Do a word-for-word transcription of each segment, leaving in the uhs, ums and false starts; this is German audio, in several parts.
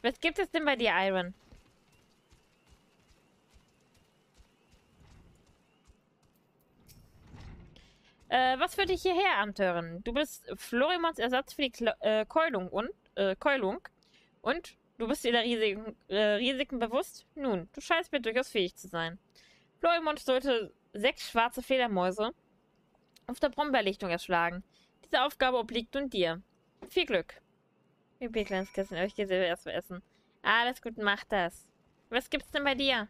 Was gibt es denn bei dir, Iron? Äh, was führt dich hierher, Abenteurerin? Du bist Florimons Ersatz für die Kle äh, Keulung und äh, Keulung. Und du bist dir der Risiken, äh, Risiken bewusst? Nun, du scheinst mir durchaus fähig zu sein. Florimond sollte sechs schwarze Fledermäuse auf der Brombeerlichtung erschlagen. Diese Aufgabe obliegt nun dir. Viel Glück. Ihr kleines Kissen, ich gehe selber erst mal essen. Alles gut, mach das. Was gibt's denn bei dir?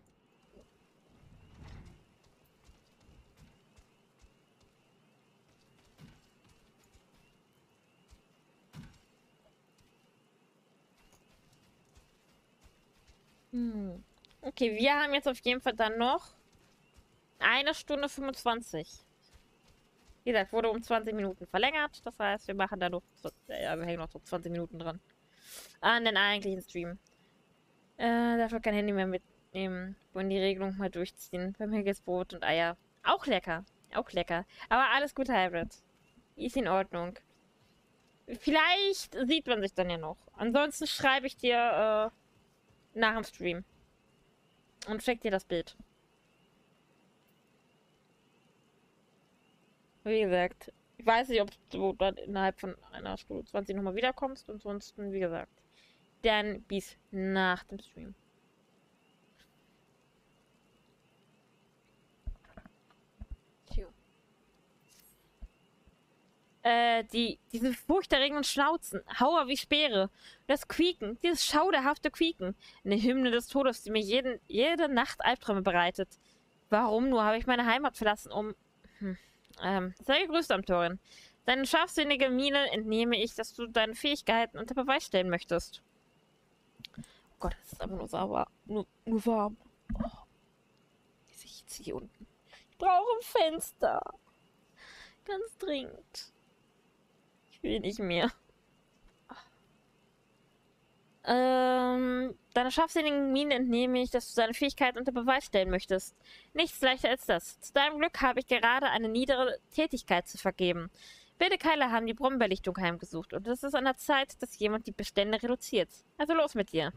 Hm. Okay, wir haben jetzt auf jeden Fall dann noch eine Stunde fünfundzwanzig. Wie gesagt, wurde um zwanzig Minuten verlängert. Das heißt, wir machen da noch, ja, wir hängen noch so zwanzig Minuten dran. An den eigentlichen Stream. Äh, dafür kein Handy mehr mitnehmen. Wollen die Regelung mal durchziehen. Beim Brot und Eier. Auch lecker. Auch lecker. Aber alles gut, Hybrid. Ist in Ordnung. Vielleicht sieht man sich dann ja noch. Ansonsten schreibe ich dir äh, nach dem Stream. Und check dir das Bild. Wie gesagt, ich weiß nicht, ob du dann innerhalb von einer Stunde zwanzig nochmal wiederkommst. Ansonsten, wie gesagt, dann bis nach dem Stream. Tja. Äh, die, diese furchterregenden Schnauzen, Hauer wie Speere, das Quieken, dieses schauderhafte Quieken, eine Hymne des Todes, die mir jeden, jede Nacht Albträume bereitet. Warum nur habe ich meine Heimat verlassen, um... Hm. Ähm, sei gegrüßt, Abenteurerin. Deine scharfsinnige Miene entnehme ich, dass du deine Fähigkeiten unter Beweis stellen möchtest. Oh Gott, das ist aber nur sauber. Nur, nur warm. Oh. Ich jetzt hier unten. Ich brauche ein Fenster. Ganz dringend. Ich will nicht mehr. Ähm, deiner scharfsinnigen Miene entnehme ich, dass du deine Fähigkeit unter Beweis stellen möchtest. Nichts leichter als das. Zu deinem Glück habe ich gerade eine niedere Tätigkeit zu vergeben. Wilde Keile haben die Brombeerlichtung heimgesucht und es ist an der Zeit, dass jemand die Bestände reduziert. Also los mit dir.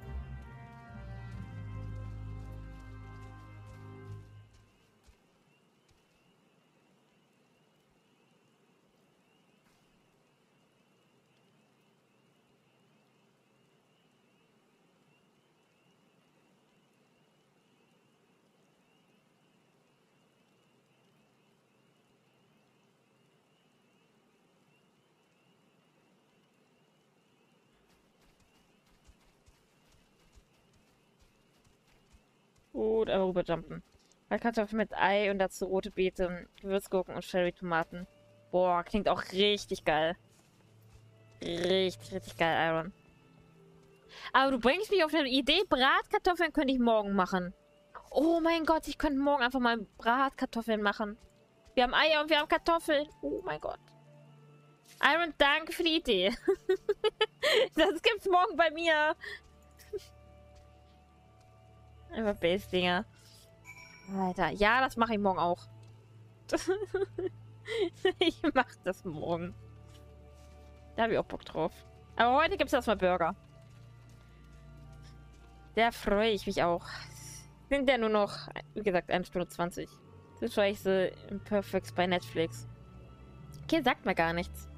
Gut, aber rüberjumpen. Kartoffeln mit Ei und dazu rote Beete, Gewürzgurken und Cherry-Tomaten. Boah, klingt auch richtig geil. Richtig, richtig geil, Iron. Aber du bringst mich auf eine Idee, Bratkartoffeln könnte ich morgen machen. Oh mein Gott, ich könnte morgen einfach mal Bratkartoffeln machen. Wir haben Eier und wir haben Kartoffeln. Oh mein Gott. Iron, danke für die Idee. Das gibt's morgen bei mir. Einfach Base-Dinger. Alter, ja, das mache ich morgen auch. Ich mach das morgen. Da habe ich auch Bock drauf. Aber heute gibt es erstmal Burger. Da freue ich mich auch. Sind ja nur noch, wie gesagt, eine Stunde zwanzig. So schaue ich sie im Perfects bei Netflix. Okay, sagt mir gar nichts.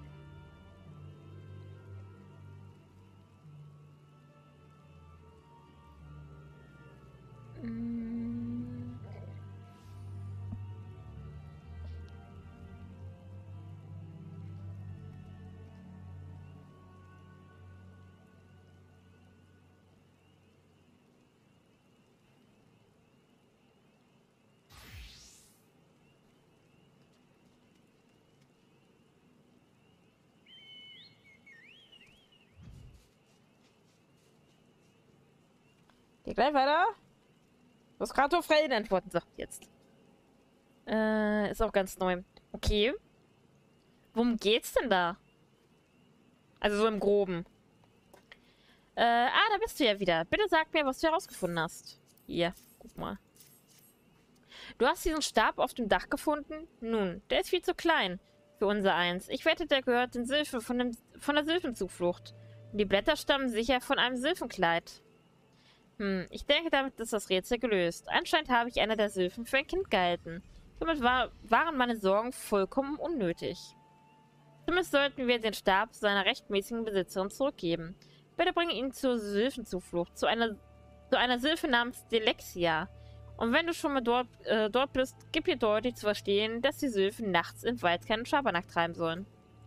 Geht gleich weiter. Das Kartoffeln antworten. So, jetzt. Äh, ist auch ganz neu. Okay. Worum geht's denn da? Also so im Groben. Äh, ah, da bist du ja wieder. Bitte sag mir, was du herausgefunden hast. Hier, guck mal. Du hast diesen Stab auf dem Dach gefunden? Nun, der ist viel zu klein für unser Eins. Ich wette, der gehört den Silphen von, dem, von der Silphenzuflucht. Die Blätter stammen sicher von einem Sylphenkleid. Hm, ich denke, damit ist das Rätsel gelöst. Anscheinend habe ich einer der Sylphen für ein Kind gehalten. Somit war, waren meine Sorgen vollkommen unnötig. Zumindest sollten wir den Stab seiner rechtmäßigen Besitzerin zurückgeben. Bitte bringe ihn zur Sylphenzuflucht, zu einer, zu einer Sylphe namens Delexia. Und wenn du schon mal dort, äh, dort bist, gib ihr deutlich zu verstehen, dass die Sylphen nachts im Wald keinen Schabernack treiben sollen.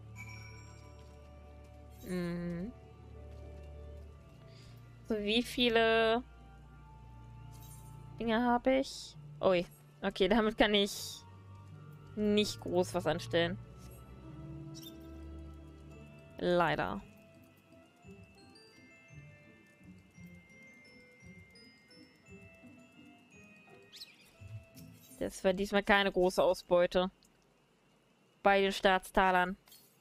Mhm. So, wie viele Dinge habe ich? Ui. Okay, damit kann ich nicht groß was anstellen. Leider. Das war diesmal keine große Ausbeute. Bei den Staatstalern.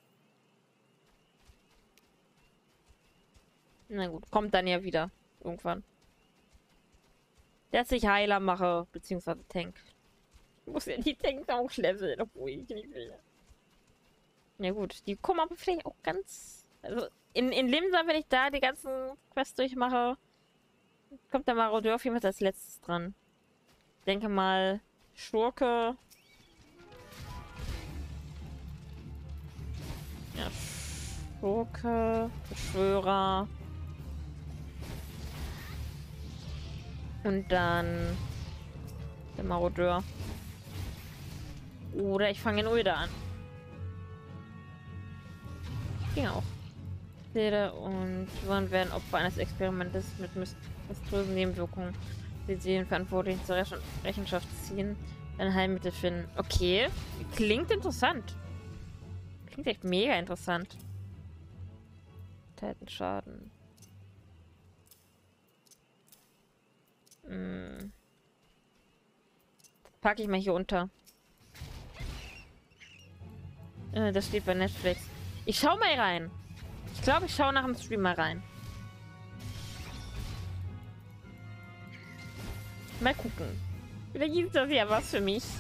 Na gut, kommt dann ja wieder. Irgendwann. Dass ich Heiler mache, beziehungsweise Tank. Ich muss ja die Tanks auch leveln, obwohl ich nicht will. Ja gut, die kommen aber vielleicht auch ganz... Also in, in Limsa, wenn ich da die ganzen Quests durchmache, kommt der Marodeur auf jeden Fall als letztes dran. Ich denke mal, Schurke... Ja, Schurke, Beschwörer... Und dann der Marodeur. Oder ich fange in Ulda an. Ging auch. Seele und Johann werden Opfer eines Experimentes mit monströsen Nebenwirkungen. Sie sehen verantwortlich zur Rechen Rechenschaft ziehen, ein Heilmittel finden. Okay. Klingt interessant. Klingt echt mega interessant. Teilten Schaden. Hm. Packe ich mal hier unter. Äh, das steht bei Netflix. Ich schau mal rein. Ich glaube, ich schaue nach dem Stream mal rein. Mal gucken. Vielleicht gibt das ja was für mich.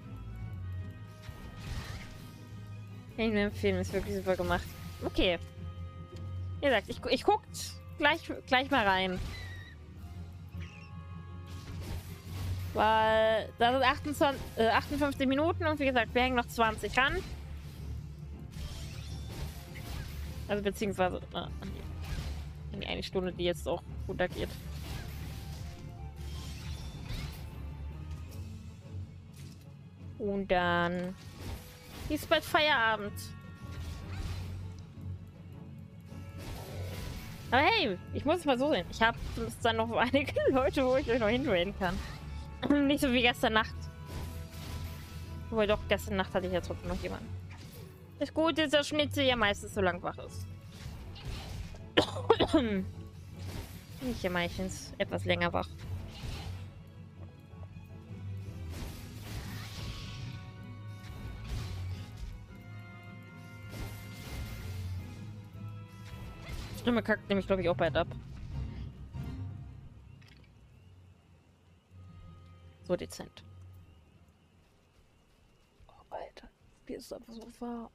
Kann ich mir empfehlen, ist wirklich super gemacht. Okay. Wie gesagt, ich, ich guck gleich, gleich mal rein. Weil da sind achtundzwanzig, äh, achtundfünfzig Minuten und wie gesagt, wir hängen noch zwanzig ran. Also beziehungsweise äh, in die eine Stunde, die jetzt auch runtergeht. Und dann ist bald Feierabend. Aber hey, ich muss es mal so sehen. Ich habe zumindest dann noch einige Leute, wo ich euch noch hintraden kann. Nicht so wie gestern Nacht. Obwohl doch, gestern Nacht hatte ich ja trotzdem noch jemanden. Das Gute ist, dass Schnitzel ja meistens so lang wach ist. Ich ja meistens etwas länger wach. Stimme kackt nämlich, glaube ich, auch bald ab. So dezent. Oh, Alter. Wie ist das einfach so wahr?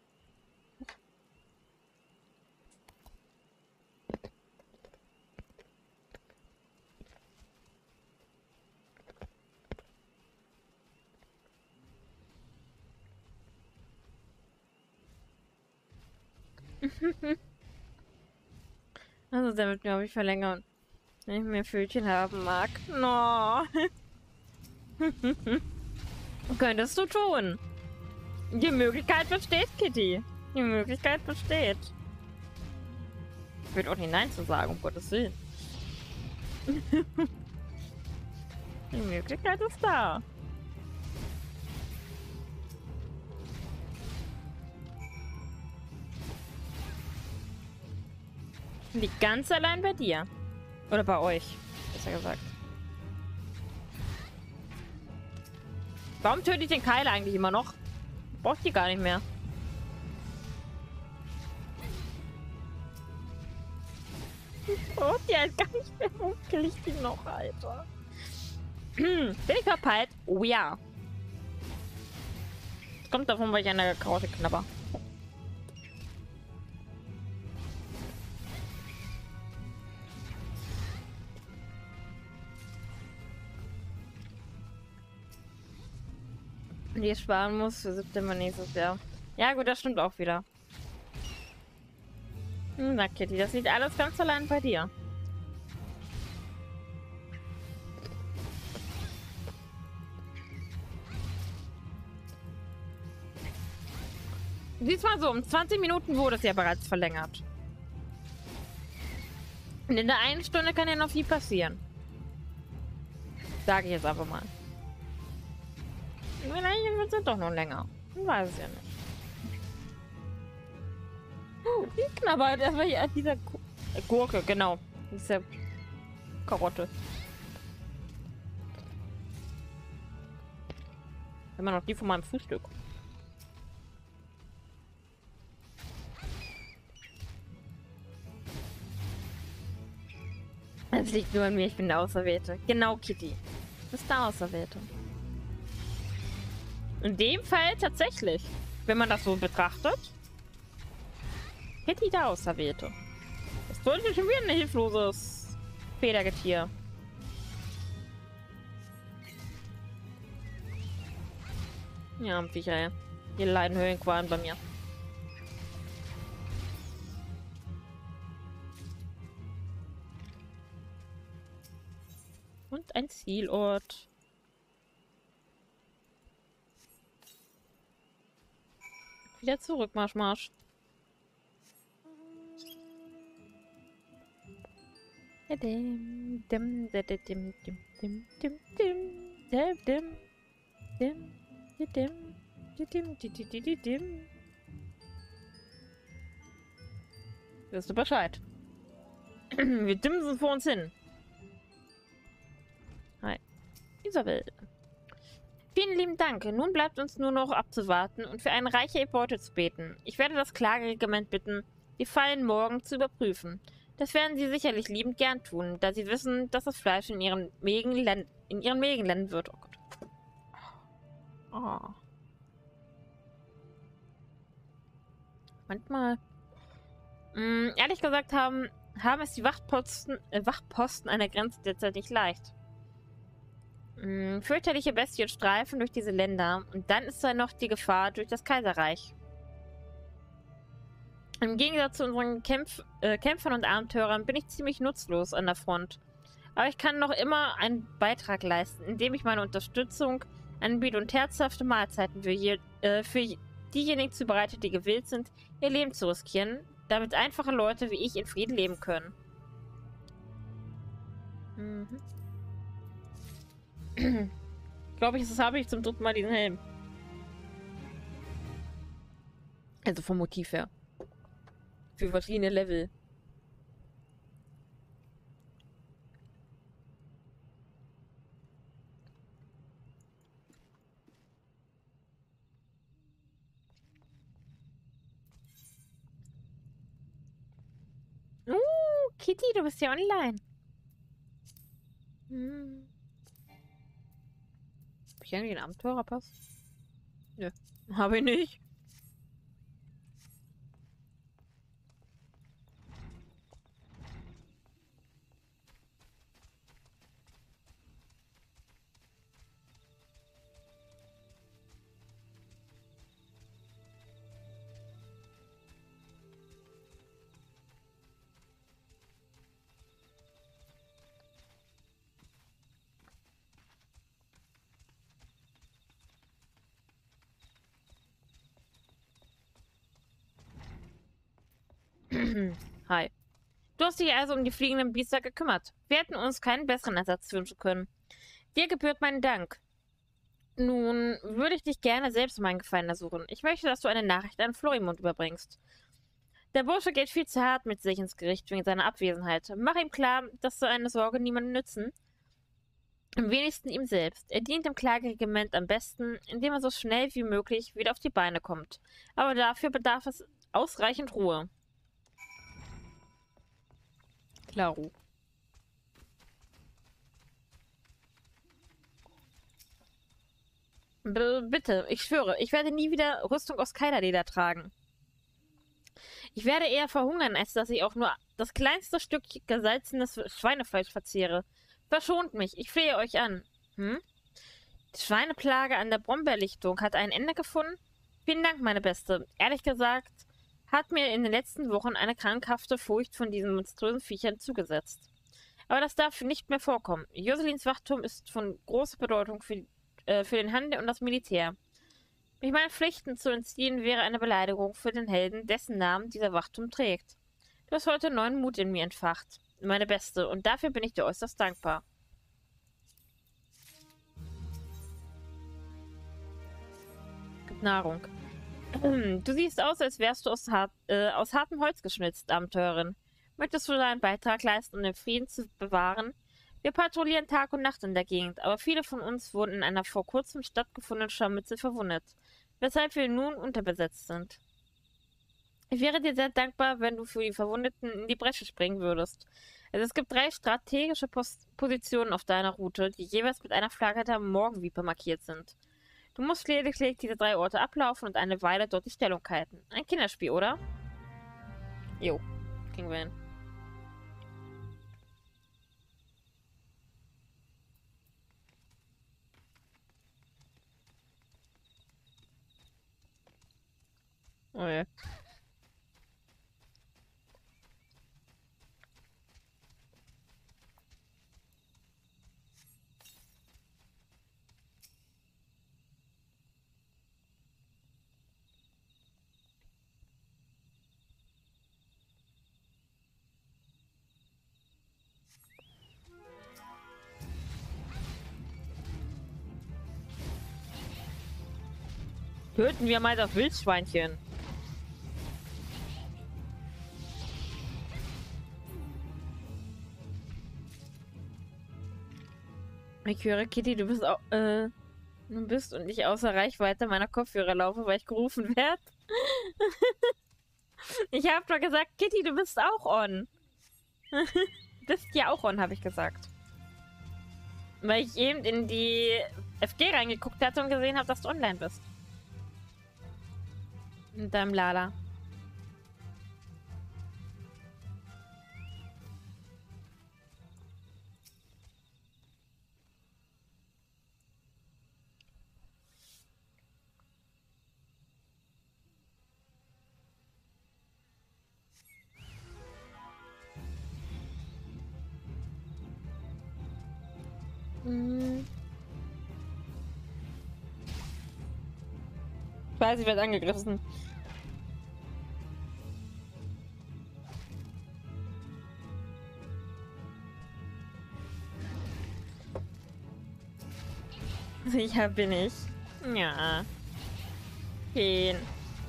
Also, der wird, glaube ich, verlängern. Wenn ich mehr Fötchen haben mag. No. Könntest du tun. Die Möglichkeit besteht, Kitty. Die Möglichkeit besteht. Ich würde auch nicht Nein zu sagen, um Gottes Willen. Die Möglichkeit ist da. Liegt ganz allein bei dir. Oder bei euch, besser gesagt. Warum töte ich den Keil eigentlich immer noch? Braucht die gar nicht mehr. Braucht die halt gar nicht mehr. Warum kill ich die noch, Alter? Bin ich verpeilt? Oh ja. Das kommt davon, weil ich eine Karotte knabber. die ich sparen muss für September nächstes Jahr. Ja gut, das stimmt auch wieder. Na Kitty, das liegt alles ganz allein bei dir. Diesmal so, um zwanzig Minuten wurde es ja bereits verlängert. Und in der einen Stunde kann ja noch viel passieren. Sage ich jetzt einfach mal. Vielleicht wird es doch noch länger. Ich weiß es ja nicht. Oh, die knabbert. Das war ja dieser Gu äh, Gurke, genau. Diese Karotte. Immer noch die von meinem Frühstück. Es liegt nur an mir, ich bin der Auserwählte. Genau, Kitty. Du bist der Auserwählte. In dem Fall tatsächlich. Wenn man das so betrachtet. Kitty der Auserwählte. Das sollte schon wieder ein hilfloses Federgetier. Ja, Viecher, hier leiden Höhenqualen bei mir. Und ein Zielort. Wieder zurück, Marsch, Marsch. Wirst du Bescheid? Wir dimsen vor uns hin. Hi. Isabel. Vielen lieben Dank. Nun bleibt uns nur noch abzuwarten und für eine reiche Beute zu beten. Ich werde das Klageregiment bitten, die Fallen morgen zu überprüfen. Das werden sie sicherlich liebend gern tun, da sie wissen, dass das Fleisch in ihren Mägen, in ihren Mägen landen wird. Oh Gott. Oh. Manchmal... Mh, ehrlich gesagt haben, haben es die Wachposten, äh, Wachposten an der Grenze derzeit nicht leicht. Mh, fürchterliche Bestien streifen durch diese Länder und dann ist da noch die Gefahr durch das Kaiserreich. Im Gegensatz zu unseren Kämpf äh, Kämpfern und Abenteurern bin ich ziemlich nutzlos an der Front. Aber ich kann noch immer einen Beitrag leisten, indem ich meine Unterstützung anbiete und herzhafte Mahlzeiten für, je äh, für diejenigen zubereite, die gewillt sind, ihr Leben zu riskieren, damit einfache Leute wie ich in Frieden leben können. Mhm. Ich glaube, das habe ich zum dritten Mal diesen Helm. Also vom Motiv her. Für verschiedene Level. Uh, Kitty, du bist ja online. Hm. Hab ich irgendwie einen Abenteurerpass? Nö, habe ich nicht. Hi. Du hast dich also um die fliegenden Biester gekümmert. Wir hätten uns keinen besseren Ersatz wünschen können. Dir gebührt mein Dank. Nun würde ich dich gerne selbst um einen Gefallen ersuchen. Ich möchte, dass du eine Nachricht an Florimund überbringst. Der Bursche geht viel zu hart mit sich ins Gericht wegen seiner Abwesenheit. Mach ihm klar, dass seine Sorge niemandem nützen. Am wenigsten ihm selbst. Er dient dem Klageregiment am besten, indem er so schnell wie möglich wieder auf die Beine kommt. Aber dafür bedarf es ausreichend Ruhe. Klaro. B bitte, ich schwöre, ich werde nie wieder Rüstung aus Keilerleder tragen. Ich werde eher verhungern, als dass ich auch nur das kleinste Stück gesalzenes Schweinefleisch verzehre. Verschont mich, ich flehe euch an. Hm? Die Schweineplage an der Brombeerlichtung hat ein Ende gefunden? Vielen Dank, meine Beste. Ehrlich gesagt, hat mir in den letzten Wochen eine krankhafte Furcht von diesen monströsen Viechern zugesetzt. Aber das darf nicht mehr vorkommen. Joselins Wachturm ist von großer Bedeutung für, äh, für den Handel und das Militär. Mich meinen Pflichten zu entziehen wäre eine Beleidigung für den Helden, dessen Namen dieser Wachturm trägt. Du hast heute neuen Mut in mir entfacht, meine Beste, und dafür bin ich dir äußerst dankbar. Gibt Nahrung. Du siehst aus, als wärst du aus, hart, äh, aus hartem Holz geschnitzt, Abenteurerin. Möchtest du deinen Beitrag leisten, um den Frieden zu bewahren? Wir patrouillieren Tag und Nacht in der Gegend, aber viele von uns wurden in einer vor kurzem stattgefundenen Scharmützel verwundet, weshalb wir nun unterbesetzt sind. Ich wäre dir sehr dankbar, wenn du für die Verwundeten in die Bresche springen würdest. Also es gibt drei strategische Post Positionen auf deiner Route, die jeweils mit einer Flagge der Morgenviper markiert sind. Du musst lediglich diese drei Orte ablaufen und eine Weile dort die Stellung halten. Ein Kinderspiel, oder? Jo, kriegen wir hin. Oh ja. Töten wir mal das Wildschweinchen. Ich höre, Kitty, du bist auch, äh, du bist und ich außer Reichweite meiner Kopfhörer laufe, weil ich gerufen werde. Ich habe doch gesagt, Kitty, du bist auch on. Bist ja auch on, habe ich gesagt. Weil ich eben in die F G reingeguckt hatte und gesehen habe, dass du online bist. Mit deinem Lala. Hm. Ich weiß, ich werde angegriffen. Sicher bin ich. Ja. Gehen.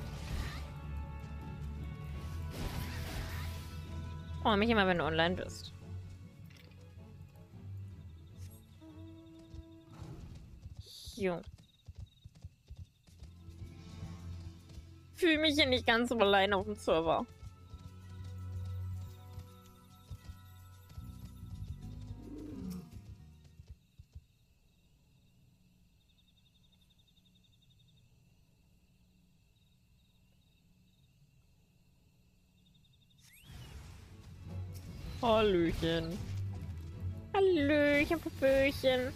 Freue mich immer, wenn du online bist. Jo. Fühle mich hier nicht ganz so allein auf dem Server. Hallöchen. Hallöchen, Popöchen.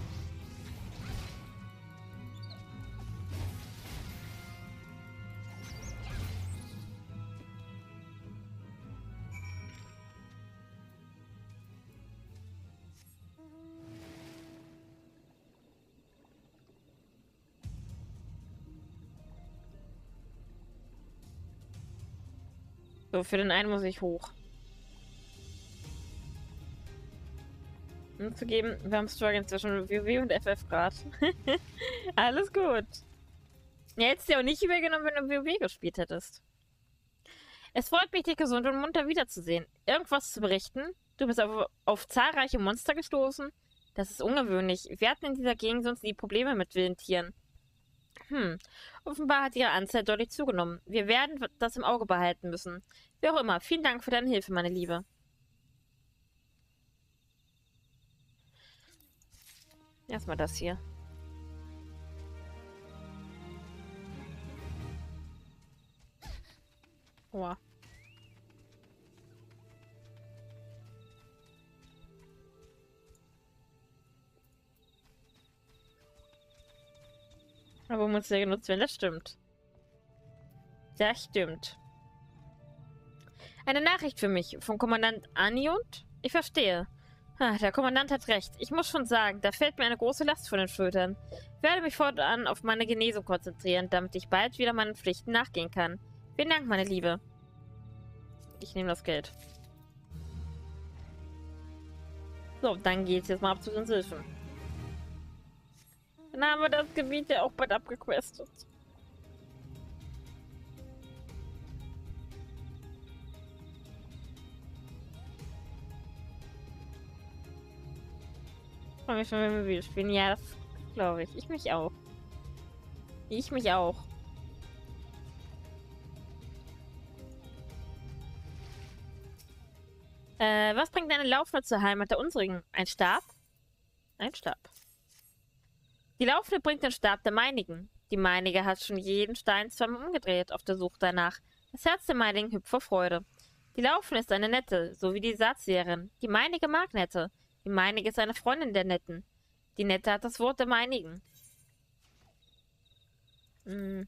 So, für den einen muss ich hoch. Um zu geben, wir haben Struggle zwischen WoW und F F gerade. Alles gut. Ja, hättest du ja auch nicht übergenommen, wenn du WoW gespielt hättest. Es freut mich, dich gesund und munter wiederzusehen. Irgendwas zu berichten? Du bist auf, auf zahlreiche Monster gestoßen? Das ist ungewöhnlich. Wir hatten in dieser Gegend sonst nie Probleme mit wilden Tieren. Hm. Offenbar hat ihre Anzahl deutlich zugenommen. Wir werden das im Auge behalten müssen. Wie auch immer, vielen Dank für deine Hilfe, meine Liebe. Erstmal das hier. Oh. Aber muss ja genutzt werden, das stimmt. Das stimmt. Eine Nachricht für mich vom Kommandant Aniund? Ich verstehe. Ah, der Kommandant hat recht. Ich muss schon sagen, da fällt mir eine große Last von den Schultern. Ich werde mich fortan auf meine Genesung konzentrieren, damit ich bald wieder meinen Pflichten nachgehen kann. Vielen Dank, meine Liebe. Ich nehme das Geld. So, dann geht's jetzt mal ab zu den Silfen. Dann haben wir das Gebiet ja auch bald abgequestet. Ich freue mich schon, wenn wir wieder spielen. Ja, das glaube ich. Ich mich auch. Ich mich auch. Äh, was bringt eine Laufende zur Heimat der unsrigen? Ein Stab? Ein Stab. Die Laufende bringt den Stab der meinigen. Die meinige hat schon jeden Stein zweimal umgedreht auf der Suche danach. Das Herz der meinigen hüpft vor Freude. Die Laufende ist eine Nette, so wie die Saatsieherin. Die meinige mag Nette. Die meinige ist eine Freundin der Netten. Die Nette hat das Wort der meinigen. Mhm.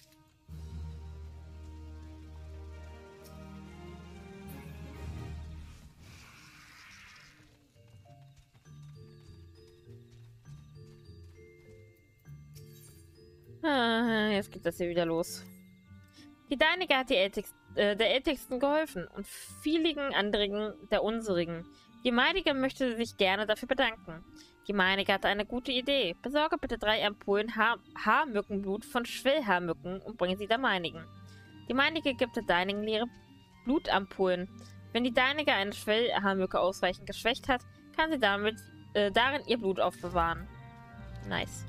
Ah, jetzt geht das hier wieder los. Die deinige hat die Ältigst, äh, der Ältesten geholfen und vieligen anderen der unsrigen. Die meinige möchte sich gerne dafür bedanken. Die meinige hatte eine gute Idee. Besorge bitte drei Ampullen ha Haarmückenblut von Schwellhaarmücken und bringe sie der meinigen. Die meinige gibt der deinigen leere Blutampullen. Wenn die deinige eine Schwellhaarmücke ausreichend geschwächt hat, kann sie damit äh, darin ihr Blut aufbewahren. Nice.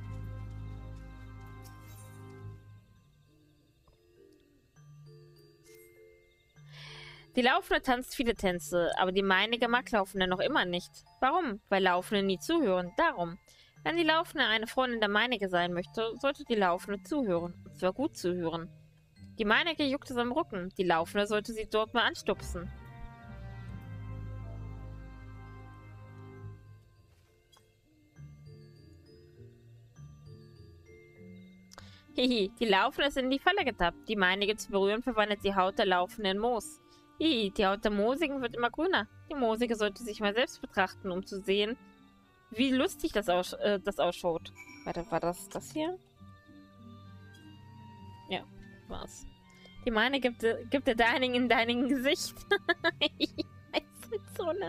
Die Laufende tanzt viele Tänze, aber die meinige mag Laufende noch immer nicht. Warum? Weil Laufende nie zuhören. Darum. Wenn die Laufende eine Freundin der meinige sein möchte, sollte die Laufende zuhören. Und zwar gut zuhören. Die meinige juckt es am Rücken. Die Laufende sollte sie dort mal anstupsen. Hihi, die Laufende ist in die Falle getappt. Die meinige zu berühren verwandelt die Haut der Laufenden in Moos. Hihi, die Haut der Moosigen wird immer grüner. Die Moosige sollte sich mal selbst betrachten, um zu sehen, wie lustig das, aus äh, das ausschaut. Warte, war das das hier? Ja, war's. Die meine gibt, gibt der Dining in deinem Gesicht. Zone.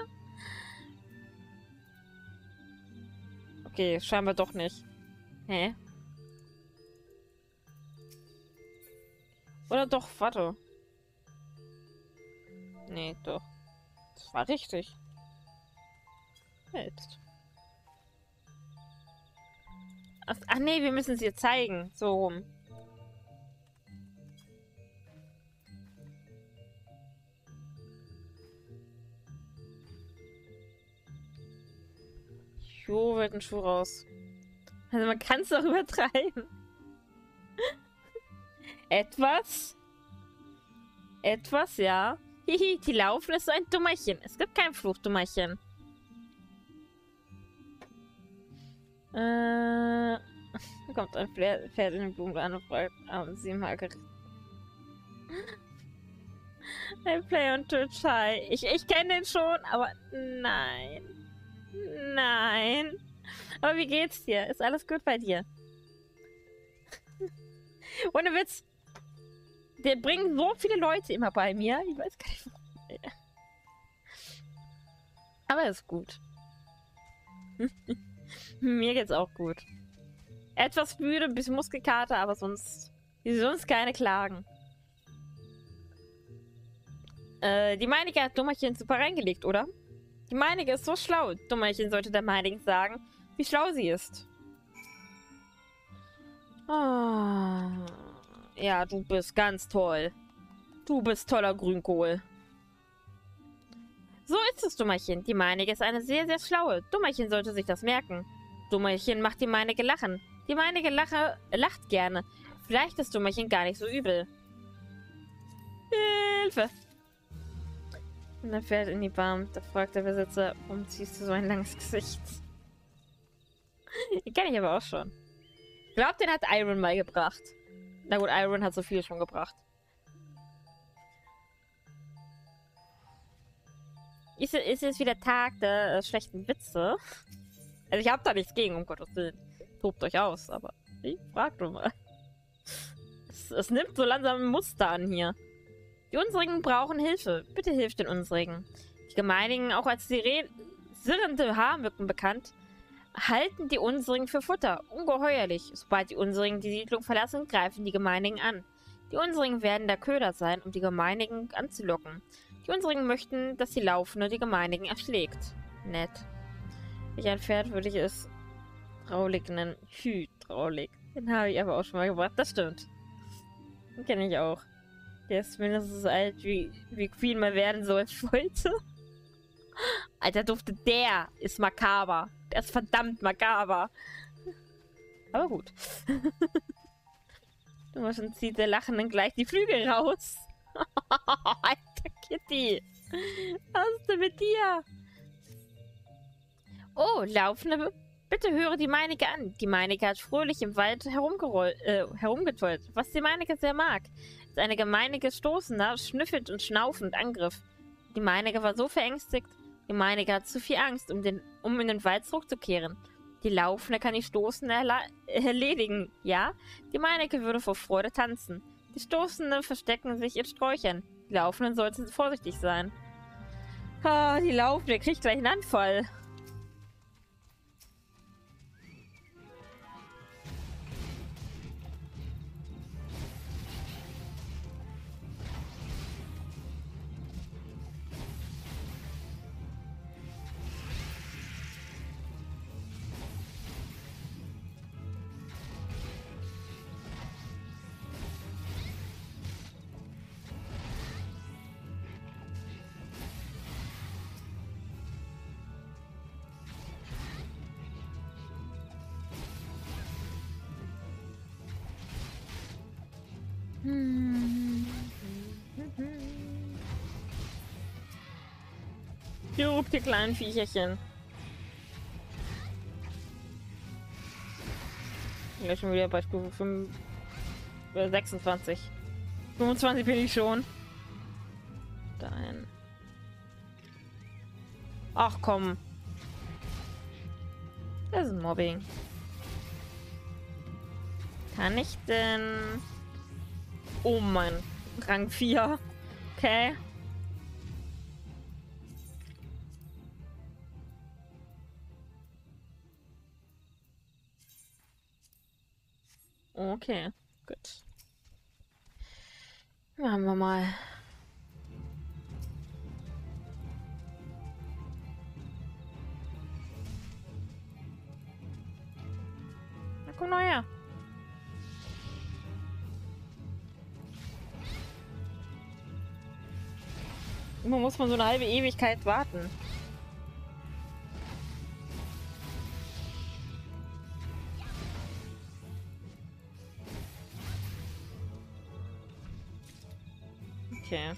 Okay, scheinbar doch nicht. Hä? Oder doch, warte. Nee, doch. Das war richtig. Jetzt. Ach, ach nee, wir müssen es ihr zeigen. So rum. Jo, wird ein Schuh raus. Also man kann es doch übertreiben. Etwas? Etwas, ja. Hihi, die laufen ist so ein Dummerchen. Es gibt kein Fluchdummerchen. Äh, kommt ein Pferd in den Blumenladen und fragt, haben Sie Margaret? I play on Türkei. Ich, ich kenne den schon, aber nein. Nein. Aber wie geht's dir? Ist alles gut bei dir? Ohne Witz. Der bringt so viele Leute immer bei mir. Ich weiß gar nicht, warum. Aber ist gut. Mir geht's auch gut. Etwas müde, ein bisschen Muskelkater, aber sonst, sonst keine Klagen. Äh, die meinige hat Dummerchen super reingelegt, oder? Die meinige ist so schlau. Dummerchen sollte der meinigen sagen, wie schlau sie ist. Oh. Ja, du bist ganz toll. Du bist toller Grünkohl. So ist es, Dummerchen. Die meinige ist eine sehr, sehr schlaue. Dummerchen sollte sich das merken. Dummerchen macht die meinige lachen. Die meinige lache, lacht gerne. Vielleicht ist Dummerchen gar nicht so übel. Hilfe! Und er fährt in die Bahn. Da fragt der Besitzer, warum ziehst du so ein langes Gesicht? Die kenne ich aber auch schon. glaube, den hat Iron mal gebracht. Na gut, Iron hat so viel schon gebracht. Ist, ist jetzt wieder Tag der äh, schlechten Witze? Also ich habe da nichts gegen, um Gottes Willen. Tobt euch aus, aber ich frag doch mal. Es, es nimmt so langsam ein Muster an hier. Die Unsrigen brauchen Hilfe. Bitte hilft den Unsrigen. Die Gemeinigen, auch als Sire sirrende Haarmücken bekannt, halten die Unsrigen für Futter. Ungeheuerlich. Sobald die Unsrigen die Siedlung verlassen, greifen die Gemeinigen an. Die Unsrigen werden der Köder sein, um die Gemeinigen anzulocken. Die Unsrigen möchten, dass die Laufende die Gemeinigen erschlägt. Nett. Welch ein Pferd würde ich es Traulig nennen? Hydraulik. Den habe ich aber auch schon mal gebracht. Das stimmt. Den kenne ich auch. Der ist mindestens so alt, wie, wie Queen mal werden soll wollte. Alter Dufte, der ist makaber. Der ist verdammt makaber. Aber gut. Du schon zieht der Lachenden gleich die Flügel raus. Alter Kitty. Was ist denn mit dir? Oh, Laufende, bitte höre die Meinige an. Die Meinige hat fröhlich im Wald herumgerollt, äh, herumgetollt, was die Meinige sehr mag. Ist eine gemeinige Stoßender, schnüffelt und schnaufend Angriff. Die Meinige war so verängstigt. Die Meinige hat zu viel Angst, um, den, um in den Wald zurückzukehren. Die Laufende kann die Stoßende erledigen, ja? Die Meinige würde vor Freude tanzen. Die Stoßenden verstecken sich in Sträuchern. Die Laufenden sollten vorsichtig sein. Ah, die Laufende kriegt gleich einen Anfall. Hier ruft die kleinen Viecherchen. Ja, schon wieder bei Stufe fünf, äh, sechsundzwanzig. fünfundzwanzig bin ich schon. Dahin. Ach komm. Das ist Mobbing. Kann ich denn... Oh mein, Rang vier. Okay. Okay, gut. Machen wir mal. Na, komm noch her. Immer muss man so eine halbe Ewigkeit warten. Okay.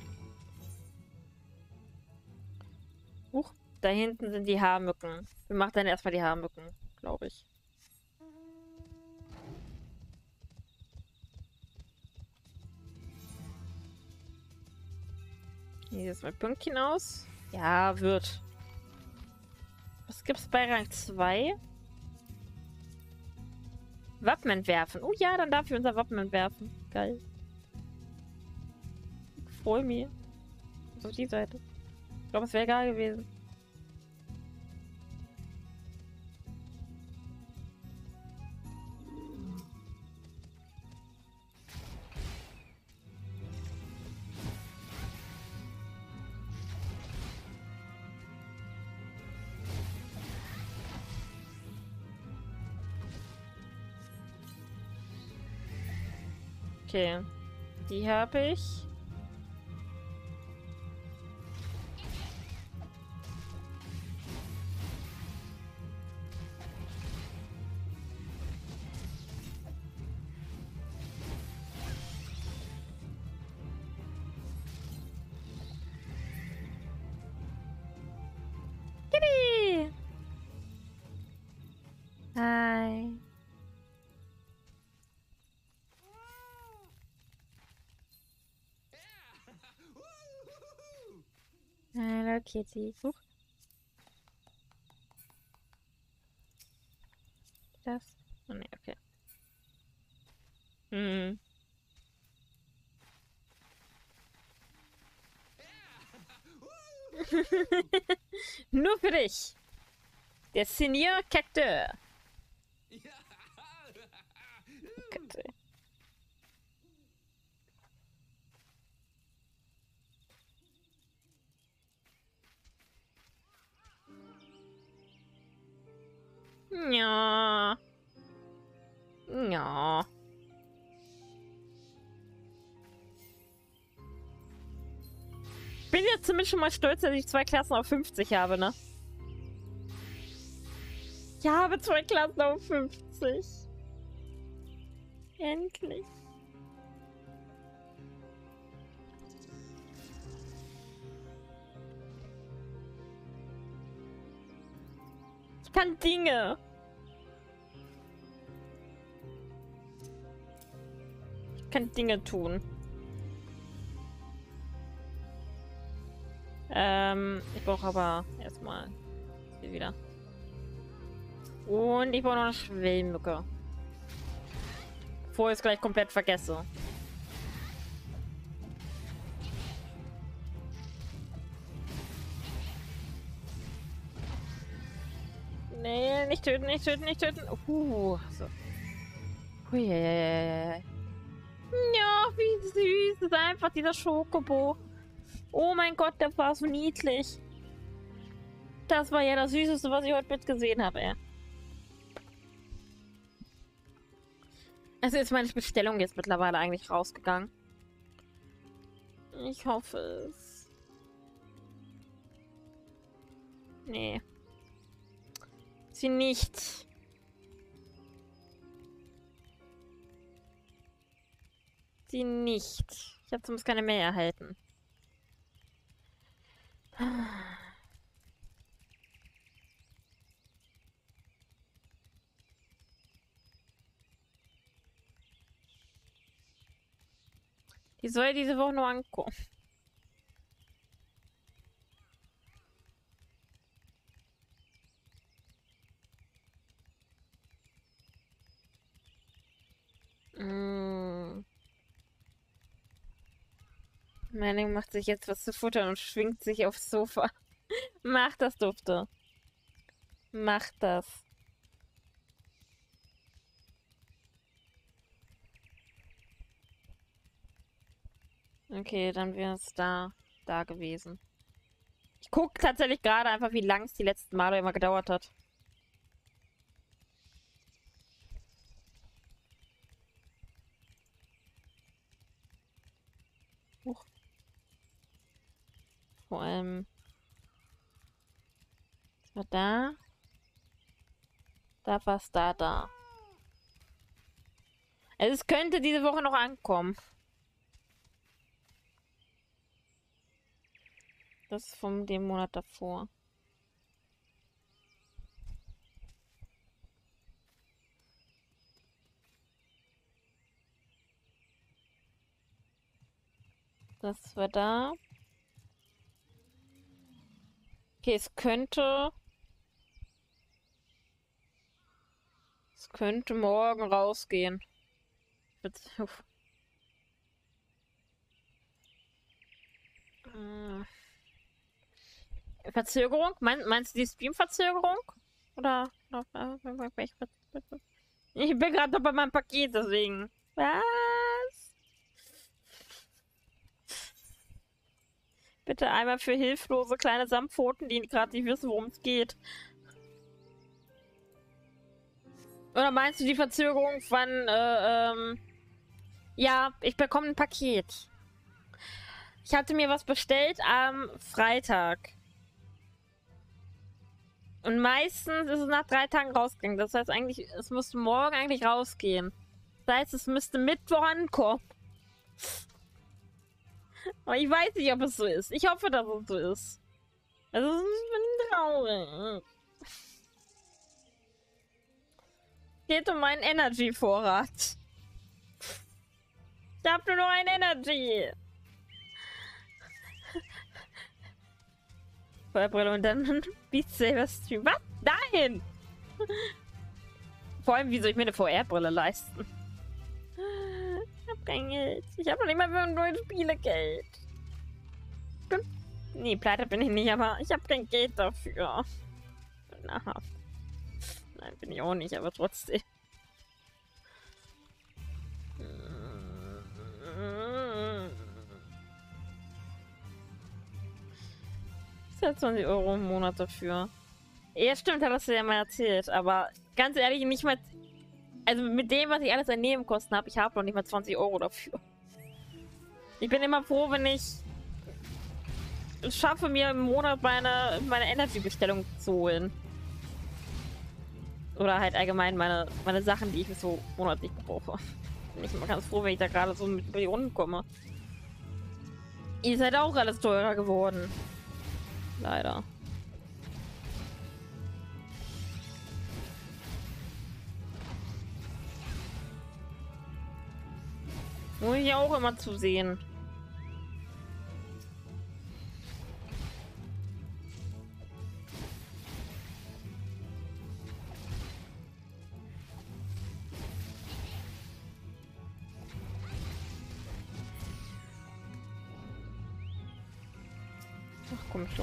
Huch, da hinten sind die Haarmücken. Wir machen dann erstmal die Haarmücken, glaube ich. Hier ist mein Pünktchen aus. Ja, wird. Was gibt's bei Rang zwei? Wappen entwerfen. Oh ja, dann darf ich unser Wappen entwerfen. Geil. Ich freue mich. Auf die Seite. Ich glaube, es wäre egal gewesen. Okay. Die habe ich. Kitty! Hi. Hallo Kitty. Huch. Das? Oh ne, okay. Hm. Nur für dich. Der Senior Cacteur. Gott, ey. Ja. Ja. Ich bin jetzt zumindest schon mal stolz, dass ich zwei Klassen auf fünfzig habe, ne? Ich habe zwei Klassen auf fünfzig. Endlich. Ich kann Dinge. Ich kann Dinge tun. Ähm, ich brauche aber erstmal hier wieder. Und ich brauche noch eine Schwellenmücke. Bevor ich es gleich komplett vergesse. Nee, nicht töten, nicht töten, nicht töten. Uh, so. Hui, ja, wie süß ist einfach dieser Schokobo. Oh mein Gott, der war so niedlich. Das war ja das Süßeste, was ich heute mitgesehen habe, ey. Also ist meine Bestellung jetzt mittlerweile eigentlich rausgegangen. Ich hoffe es. Nee. Sie nicht. Sie nicht. Ich habe zumindest keine mehr erhalten. Die soll diese Woche nur ankommen. Mm. Manning macht sich jetzt was zu futtern und schwingt sich aufs Sofa. Mach das, Dufte. Mach das. Okay, dann wäre es da, da gewesen. Ich gucke tatsächlich gerade einfach, wie lang es die letzten Male immer gedauert hat. Huch. Vor allem... Was war da? Da war es da, da. Also es könnte diese Woche noch ankommen. Das ist von dem Monat davor. Das war da. Okay, es könnte... Es könnte morgen rausgehen. Uff. Äh. Verzögerung? Mein, meinst du die Stream-Verzögerung? Oder? Ich bin gerade noch bei meinem Paket, deswegen. Was? Bitte einmal für hilflose kleine Samtpfoten, die gerade nicht wissen, worum es geht. Oder meinst du die Verzögerung von, äh, ähm... Ja, ich bekomme ein Paket. Ich hatte mir was bestellt am Freitag. Und meistens ist es nach drei Tagen rausgegangen. Das heißt eigentlich, es müsste morgen eigentlich rausgehen. Das heißt, es müsste Mittwoch ankommen. Aber ich weiß nicht, ob es so ist. Ich hoffe, dass es so ist. Also, es ist traurig. Geht um meinen Energy-Vorrat. Ich hab nur noch ein Energy. Feuerbrille und dann Beat Saber Stream. Was? Nein! Vor allem, wie soll ich mir eine V R-Brille leisten? Ich hab kein Geld. Ich habe noch nicht mal für ein neues Spielegeld. Nee, pleite bin ich nicht, aber ich habe kein Geld dafür. Na, nein, bin ich auch nicht, aber trotzdem. Ich zahle zwanzig Euro im Monat dafür. Ja, stimmt, hat das ja mal erzählt, aber ganz ehrlich, nicht mal. Also mit dem, was ich alles an Nebenkosten habe, ich habe noch nicht mal zwanzig Euro dafür. Ich bin immer froh, wenn ich es schaffe, mir im Monat meine, meine Energy-Bestellung zu holen. Oder halt allgemein meine, meine Sachen, die ich so monatlich brauche. Bin ich immer ganz froh, wenn ich da gerade so mit Millionen komme. Ihr seid auch alles teurer geworden. Leider. Muss ich auch immer zu sehen. Ach, komm schon.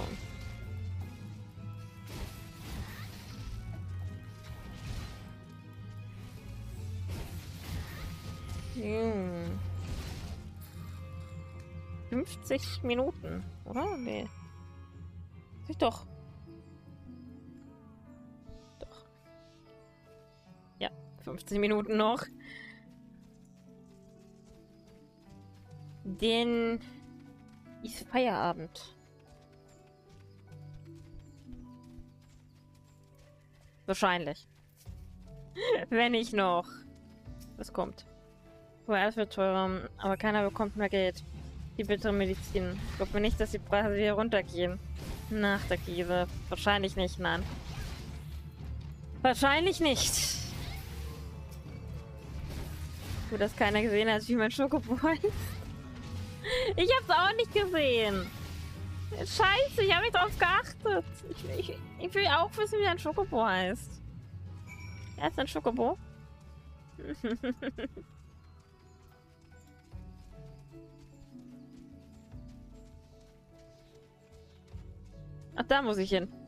Hm. fünfzig Minuten, oder? Nee. Ich doch. Doch. Ja, fünfzig Minuten noch. Den ist Feierabend. Wahrscheinlich. Wenn nicht noch. Was kommt? Oh, alles wird teurer, aber keiner bekommt mehr Geld. Die bittere Medizin. Ich glaube nicht, dass die Preise wieder runtergehen. Nach der Krise. Wahrscheinlich nicht, nein. Wahrscheinlich nicht. Gut, dass keiner gesehen hat, wie mein Schokobo heißt. Ich hab's auch nicht gesehen. Scheiße, ich habe nicht drauf geachtet. Ich, ich, ich will auch wissen, wie ein Schokobo heißt. Er ist ein Schokobo. Ach, da muss ich hin.